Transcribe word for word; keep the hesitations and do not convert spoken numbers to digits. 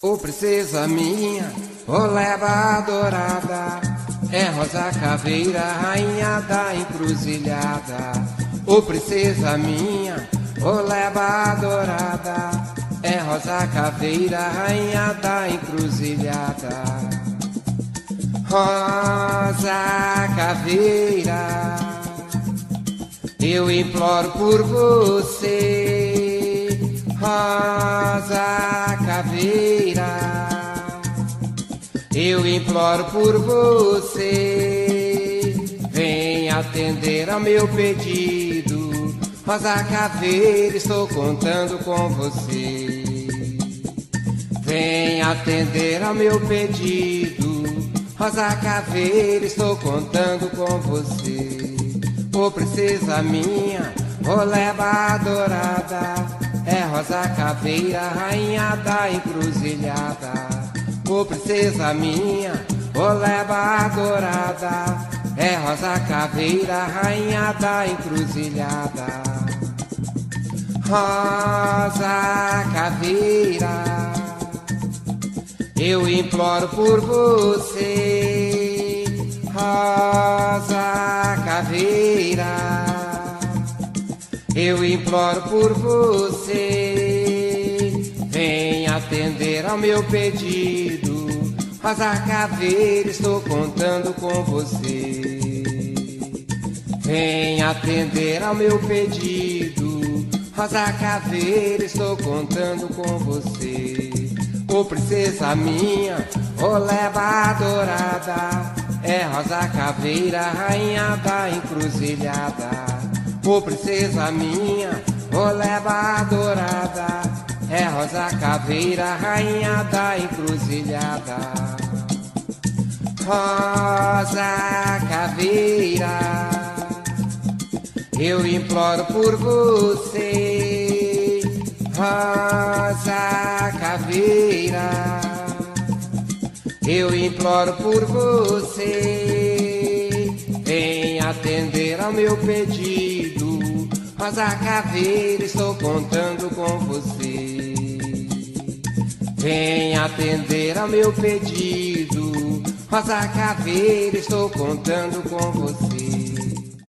Ô princesa minha, ô leva adorada, é Rosa Caveira, rainha da encruzilhada. Ô princesa minha, ô leva adorada, é Rosa Caveira, rainha da encruzilhada. Rosa Caveira, eu imploro por você, Rosa Caveira, eu imploro por você, vem atender ao meu pedido, Rosa Caveira, estou contando com você. Vem atender ao meu pedido, Rosa Caveira, estou contando com você. Ô princesa minha, ô leva adorada, é Rosa Caveira, rainha da encruzilhada. Ô princesa minha, ô leva adorada, é Rosa Caveira, rainha da encruzilhada. Rosa Caveira, eu imploro por você, Rosa Caveira, eu imploro por você, vem atender ao meu pedido, Rosa Caveira, estou contando com você. Vem atender ao meu pedido, Rosa Caveira, estou contando com você. Ô princesa minha, ô leva adorada, é Rosa Caveira, rainha da encruzilhada. Ô princesa minha, ô leva adorada, é Rosa Caveira, rainha da encruzilhada. Rosa Caveira, eu imploro por você, Rosa Caveira, eu imploro por você, vem atender ao meu pedido, Rosa Caveira, estou contando com você. Vem atender ao meu pedido, Rosa Caveira, estou contando com você.